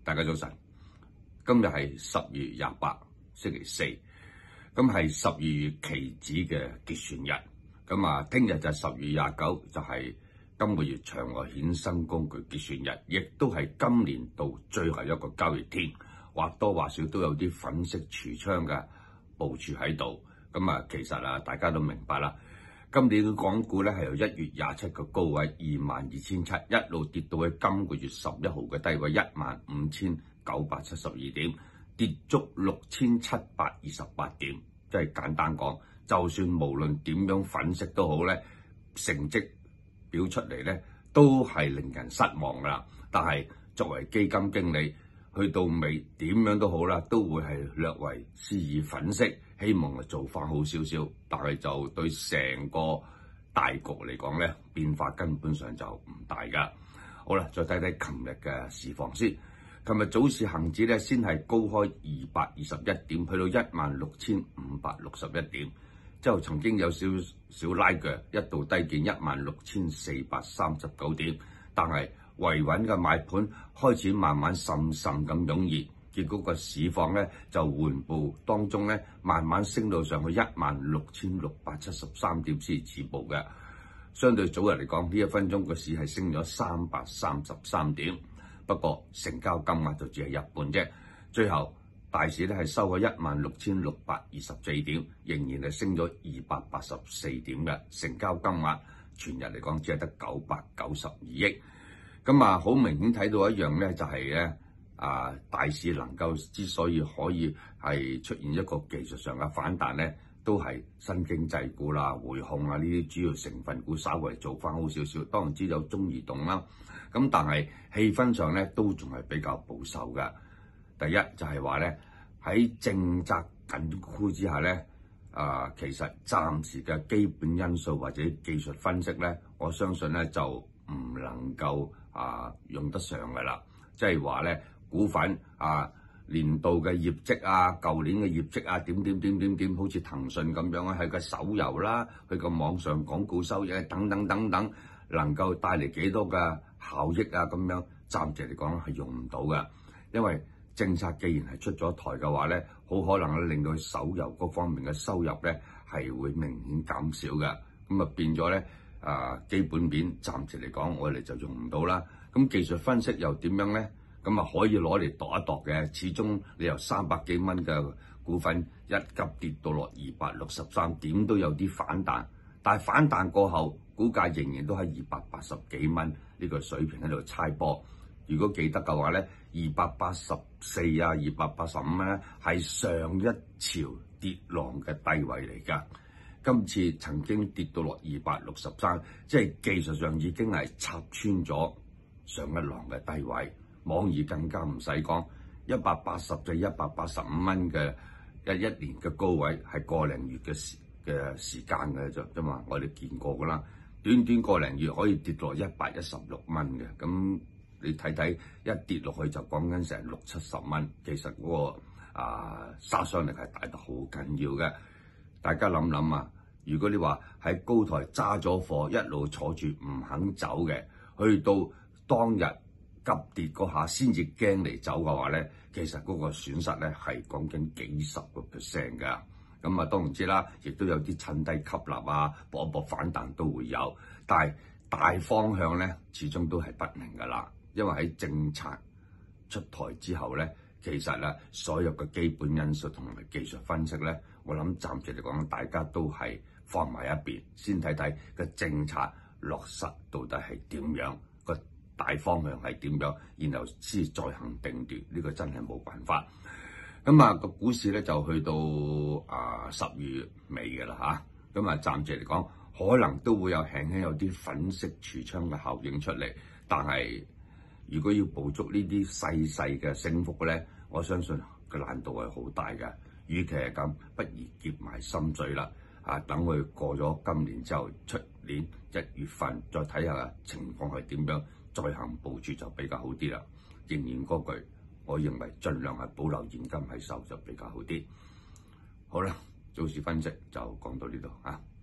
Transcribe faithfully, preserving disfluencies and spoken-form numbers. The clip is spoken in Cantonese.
大家早晨，今日係十月廿八，星期四，咁係十二月期指嘅結算日，咁啊，聽日就係十月廿九，就係今個月場外衍生工具結算日，亦都係今年度最後一個交易天，或多或少都有啲粉飾櫥窗嘅部署喺度，咁啊，其實啊，大家都明白啦。今年嘅港股咧係由一月廿七嘅高位二萬二千七，一路跌到去今個月十一號嘅低位一萬五千九百七十二點，跌足六千七百二十八點。即係簡單講，就算無論點樣粉飾都好咧，成績表出嚟咧都係令人失望㗎啦。但係作為基金經理，去到尾點樣都好啦，都會係略為施以粉飾。希望係做翻好少少，但係就對成個大局嚟講咧，變化根本上就唔大㗎。好啦，再睇睇琴日嘅市況先。琴日早市恒指咧先係高開二百二十一點，去到一萬六千五百六十一點，之後曾經有少少拉腳，一度低見一萬六千四百三十九點，但係維穩嘅買盤開始慢慢滲滲咁湧現。結果個市況咧就緩步當中咧，慢慢升到上去一萬六千六百七十三點先止步嘅。相對早日嚟講，呢一分鐘個市係升咗三百三十三點，不過成交金額就只係一半啫。最後大市咧係收喺一萬六千六百二十四點，仍然係升咗二百八十四點嘅，成交金額全日嚟講只係得九百九十二億。咁啊，好明顯睇到一樣咧，就係咧。啊！大市能夠之所以可以係出現一個技術上嘅反彈咧，都係新經濟股啦、匯控啊呢啲主要成分股稍微做翻好少少。當然知有中移動啦，咁但係氣氛上咧都仲係比較保守嘅。第一就係話咧，喺政策緊箍之下咧，啊其實暫時嘅基本因素或者技術分析咧，我相信咧就唔能夠啊用得上㗎啦。即係話咧。股份啊，年度嘅業績啊，舊年嘅業績啊，點點點點點，好似騰訊咁樣啊，係個手遊啦，佢個網上廣告收益等等等等，能夠帶嚟幾多嘅效益啊？咁樣暫時嚟講係用唔到嘅，因為政策既然係出咗台嘅話咧，好可能咧令到手遊嗰方面嘅收入咧係會明顯減少嘅，咁啊變咗咧啊基本面暫時嚟講我哋就用唔到啦。咁技術分析又點樣咧？咁啊可以攞嚟度一度嘅，始終你由三百幾蚊嘅股份一急跌到落二百六十三，點都有啲反彈。但係反彈過後，股價仍然都喺二百八十幾蚊呢個水平喺度猜波。如果記得嘅話咧，二百八十四啊、二百八十五蚊咧係上一潮跌浪嘅低位嚟㗎。今次曾經跌到落二百六十三，即係技術上已經係插穿咗上一浪嘅低位。網易更加唔使講，一百八十至一百八十五蚊嘅一一年嘅高位係個零月嘅時嘅時間嘅啫啫嘛，我哋見過噶啦，短短個零月可以跌落一百一十六蚊嘅，咁你睇睇一跌落去就講緊成六七十蚊，其實嗰、那個啊殺傷力係大得好緊要嘅。大家諗諗啊，如果你話喺高台揸咗貨一路坐住唔肯走嘅，去到當日急跌嗰下先至驚嚟走嘅話咧，其實嗰個損失咧係講緊幾十個 percent 㗎。咁啊，當然知啦，亦都有啲趁低吸納啊，搏一搏反彈都會有。但係大方向咧，始終都係不明㗎啦。因為喺政策出台之後咧，其實咧所有嘅基本因素同埋技術分析咧，我諗暫時嚟講，大家都係放埋一邊，先睇睇個政策落實到底係點樣。大方向係點樣，然後先再行定奪，呢個真係冇辦法。咁啊，個股市咧就去到啊十月尾嘅啦嚇。咁啊，暫時嚟講，可能都會有輕輕有啲粉飾櫥窗嘅效應出嚟。但係如果要捕捉呢啲細細嘅升幅咧，我相信個難度係好大嘅。與其係咁，不如結埋心水啦。啊，等佢過咗今年之後，出年一月份再睇下情況係點樣。再行部署就比較好啲啦。仍然嗰句，我認為盡量係保留現金喺手就比較好啲。好啦，早市分析就講到呢度啊。